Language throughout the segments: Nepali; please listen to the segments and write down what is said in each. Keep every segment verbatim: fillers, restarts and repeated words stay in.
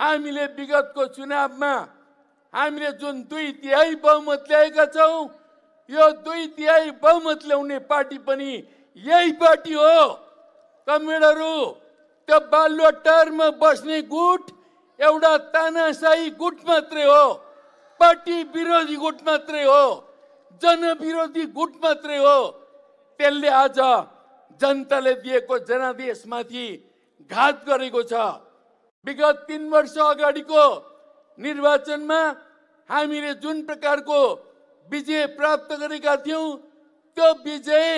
हामीले विगतको चुनावमा हामीले जुन दुई तिहाई बहुमत ल्याएका छौं, यो दुई तिहाई बहुमत ल्याउने पार्टी पनि यही पार्टी हो। कमरेडहरू, त्यो बालुवा टारमा बस्ने गुट एउटा तानाशाही गुट मात्रै हो, पार्टी विरोधी गुट मात्रै हो, जनविरोधी गुट मात्रै हो। त्यसले आज जनताले दिएको जनादेशमाथि घात गरेको छ। विगत तीन वर्ष अगाडिको निर्वाचनमा हामीले जुन प्रकारको विजय प्राप्त गरेका थियौं, त्यो विजय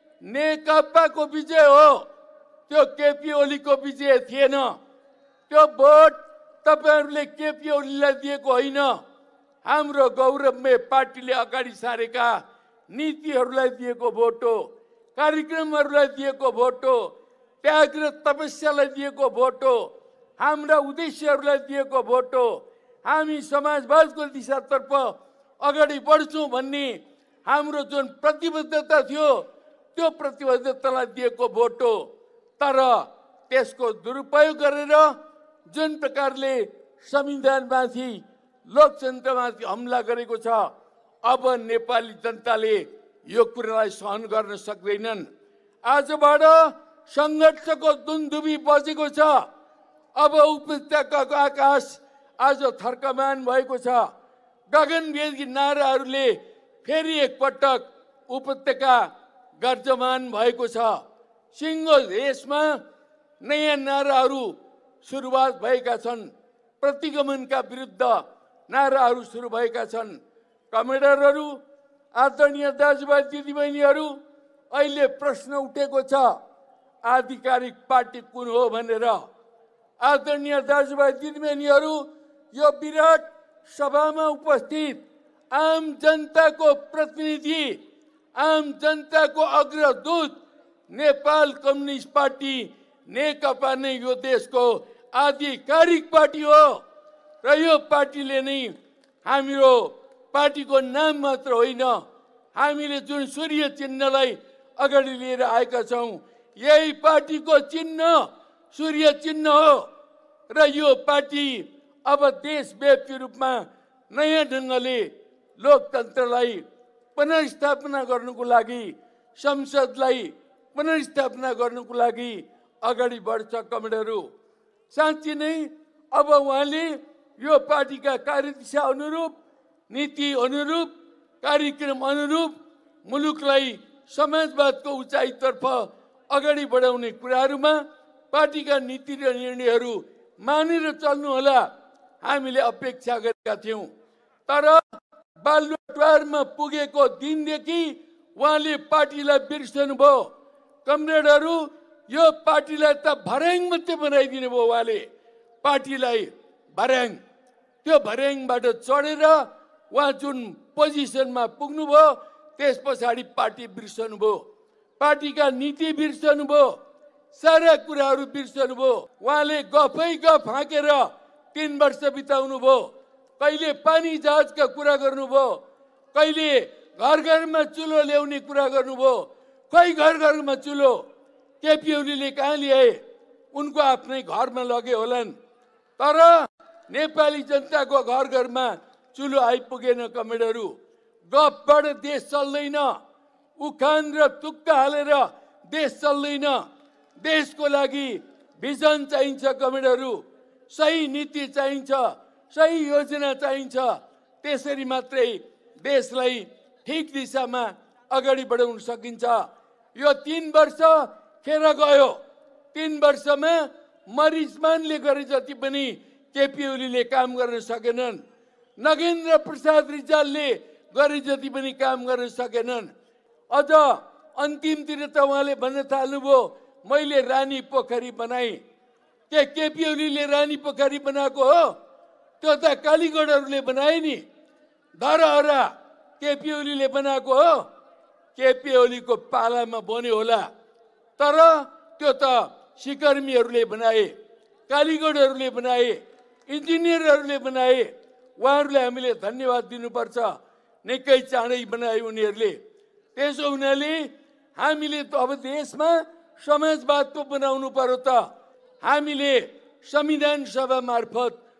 नेकपाको विजय हो, त्यो केपी ओलीको विजय थिएन। त्यो भोट तपाईहरुले केपी ओलीलाई दिएको होइन, हाम्रो गौरवमय पार्टीले अगाडि सारेका नीतिहरूलाई दिएको भोट हो, कार्यक्रमहरूलाई दिएको भोट हो, त्याग र तपस्यालाई दिएको भोट हो, हाम्रा उद्देश्यहरूलाई दिएको भोट हो। हामी समाजवादको दिशातर्फ अगाडि बढ्छौं भन्ने हाम्रो जुन प्रतिबद्धता थियो, त्यो प्रतिबद्धतालाई दिएको भोट हो। तर त्यसको दुरुपयोग गरेर जुन प्रकारले संविधानमाथि लोकतन्त्रमाथि हमला गरेको छ, अब नेपाली जनताले यो कुरालाई सहन गर्न सक्दैनन्। आजबाट संघर्षको दुन्दुभी बजेको छ। अब उपत्यकाको आकाश आज थर्कमान भएको छ। गगनभेदी नाराहरूले फेरि एकपटक उपत्यका गर्जमान भएको छ। सिंह देशमा नयाँ नाराहरू सुरुवात भएका छन्, प्रतिगमनका विरुद्ध नाराहरू सुरु भएका छन्। कमेडरहरू, आदरणीय दाजुभाइ दिदीबहिनीहरू, अहिले प्रश्न उठेको छ आधिकारिक पार्टी कुन हो भनेर। आदरणीय दाजुभाइ दिदीबहिनीहरू, यो विराट सभामा उपस्थित आम जनताको प्रतिनिधि, आम जनताको अग्रदूत नेपाल कम्युनिस्ट पार्टी नेकपा नै यो देशको आधिकारिक पार्टी हो र यो पार्टीले नै हाम्रो पार्टीको नाम मात्र होइन, हामीले जुन सूर्य चिन्हलाई अगाडि लिएर आएका छौं, यही पार्टीको चिन्ह सूर्य चिन्ह हो। र यो पार्टी अब देशव्यापी रूपमा नयाँ ढंगले लोकतन्त्रलाई पुनर्स्थापना गर्नुको लागि, संसदलाई पुनर्स्थापना गर्नुको लागि अगाडि बढ्छ। कमेडहरू, साँच्चै नै अब उहाँले यो पार्टीका कार्यदिशा अनुरूप, नीति अनुरूप, कार्यक्रम अनुरूप मुलुकलाई समाजवादको उचाइतर्फ अगाडि बढाउने कुराहरूमा पार्टीका नीति र निर्णयहरू मानेर चल्नु होला, हामीले अपेक्षा गरेका थियौं। तर बालुवाटारमा पुगेको दिनदेखि उहाँले पार्टीलाई बिर्सनु भयो। कमरेडहरू, यो पार्टीलाई त भर्याङ मात्रै बनाइदिनु भयो उहाँले, पार्टीलाई भर्याङ। त्यो भर्याङबाट चढेर उहाँ जुन पोजिसनमा पुग्नुभयो, त्यस पछाडि पार्टी बिर्सनु भयो, पार्टीका नीति बिर्सनु भयो, सारा कुराहरू बिर्सनु भयो। उहाँले गफै गफ हाँकेर तीन वर्ष बिताउनु भयो। कहिले पानी जहाजका कुरा गर्नुभयो, कहिले घर घरमा चुलो ल्याउने कुरा गर्नुभयो। खै घर घरमा चुलो केपी ओलीले कहाँ ल्याए? उनको आफ्नै घरमा लगे होलान्। तर नेपाली जनताको घर घरमा चुलो आइपुगेन। कमेडहरू, गफबाट देश चल्दैन, उखान र तुक्का हालेर देश चल्दैन। देशको लागि भिजन चाहिन्छ। कमेडहरू, सही नीति चाहिन्छ, सही योजना चाहिन्छ। त्यसरी मात्रै देशलाई ठीक दिशामा अगाडि बढाउन सकिन्छ। यो तीन वर्ष खेर गयो। तीन वर्षमा मरिचमानले गरे जति पनि केपी ओलीले काम गर्न सकेनन्, नगेन्द्र प्रसाद रिजालले गरे जति पनि काम गर्न सकेनन्। अझ अन्तिमतिर त उहाँले भन्न थाल्नुभयो, मैले रानी पोखरी बनाए। के केपी ओलीले रानी पोखरी बनाएको हो? त्यो त कालीगढहरूले बनाए नि। धरहरा केपी ओलीले बनाएको हो? केपी ओलीको पालामा बन्यो होला, तर त्यो त सिकर्मीहरूले बनाए, कालीगढहरूले बनाए, इन्जिनियरहरूले बनाए। उहाँहरूलाई हामीले धन्यवाद दिनुपर्छ। निकै चाँडै बनाए उनीहरूले। त्यसो हुनाले हामीले त अब देशमा समाजवाद पो बनाउनु पर्यो त। हामीले संविधान सभा मार्फत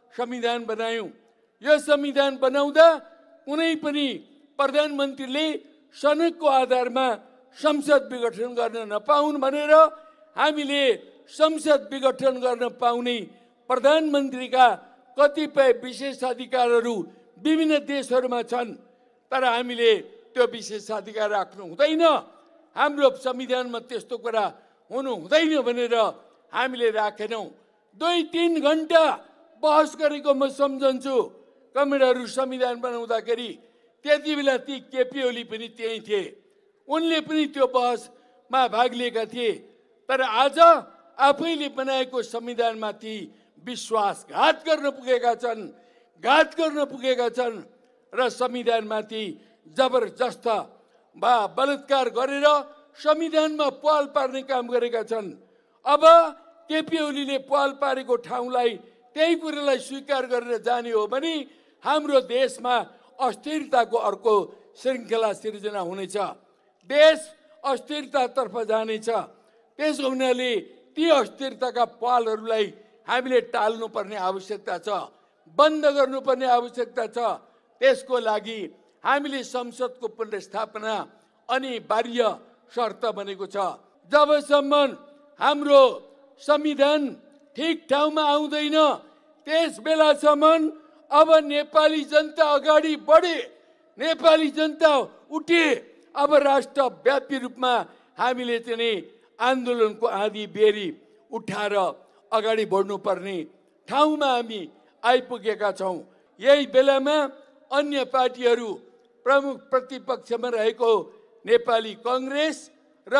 संविधान बनायौं। यो संविधान बनाउँदा कुनै पनि प्रधानमन्त्रीले सनदको आधारमा संसद विघटन गर्न नपाउन् भनेर हामीले संसद विघटन गर्न पाउने प्रधानमन्त्रीका कतिपय विशेषाधिकारहरू विभिन्न देशहरूमा छन्, तर हामीले त्यो विशेषाधिकार राख्नु हुँदैन। हाम्रो संविधानमा त्यस्तो कुरा हुनु हुँदैन भनेर हामीले राखेनौं। दुई तीन घण्टा बहस गरेको म सम्झन्छु। कमरेडहरू संविधान बनाउँदाखेरि त्यति बेला ती केपी ओली पनि त्यही थिए, उनले पनि त्यो बहसमा भाग लिएका थिए। तर आज आफैले बनाएको संविधानमाथि विश्वासघात गर्न पुगेका छन्, घात गर्न पुगेका छन् र संविधानमाथि जबरजस्त बा बलात्कार गरेर संविधानमा पहल पार्ने काम गरेका छन्। अब केपी ओलीले पहल पारेको ठाउँलाई त्यही कुरालाई स्वीकार गरेर जाने हो भने हाम्रो देशमा अस्थिरताको अर्को श्रृङ्खला सिर्जना हुनेछ, देश अस्थिरतातर्फ जानेछ। त्यसो हुनाले ती अस्थिरताका पहलहरूलाई हामीले टाल्नुपर्ने आवश्यकता छ, बन्द गर्नुपर्ने आवश्यकता छ। त्यसको लागि हामीले संसदको पुनर्स्थापना अनिवार्य शर्त बनेको छ। जबसम्म हाम्रो संविधान ठिक ठाउँमा आउँदैन त्यस बेलासम्म अब नेपाली जनता अगाडि बढे, नेपाली जनता उठे। अब राष्ट्रव्यापी रूपमा हामीले चाहिँ आन्दोलनको आँधी बेरी उठाएर अगाडि बढ्नुपर्ने ठाउँमा हामी आइपुगेका छौँ। यही बेलामा अन्य पार्टीहरू, प्रमुख प्रतिपक्षमा रहेको नेपाली कांग्रेस र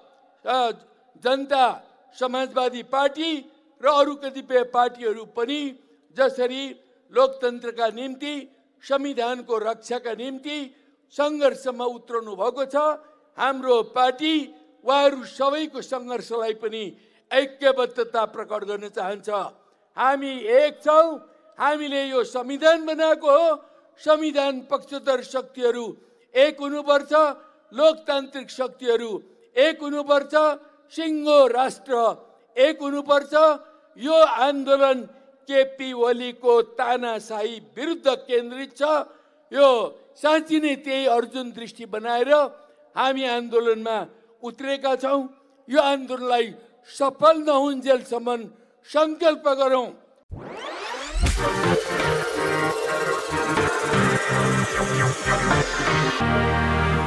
जनता समाजवादी पार्टी र अरू कतिपय पार्टीहरू पनि जसरी लोकतन्त्रका निम्ति, संविधानको रक्षाका निम्ति सङ्घर्षमा उत्रनु भएको छ, हाम्रो पार्टी उहाँहरू सबैको सङ्घर्षलाई पनि ऐक्यबद्धता प्रकट गर्न चाहन्छ। हामी एक छौँ, हामीले यो संविधान बनाएको हो। संविधान पक्षधर शक्तिहरू एक हुनुपर्छ, लोकतान्त्रिक शक्तिहरू एक हुनुपर्छ, सिङ्गो राष्ट्र एक हुनुपर्छ। यो आन्दोलन केपी ओलीको तानाशाही विरुद्ध केन्द्रित छ। यो साँच्चै नै त्यही अर्जुन दृष्टि बनाएर हामी आन्दोलनमा उत्रेका छौँ। यो आन्दोलनलाई सफल नहुन्जेलसम्म सङ्कल्प गरौँ। We'll be right back.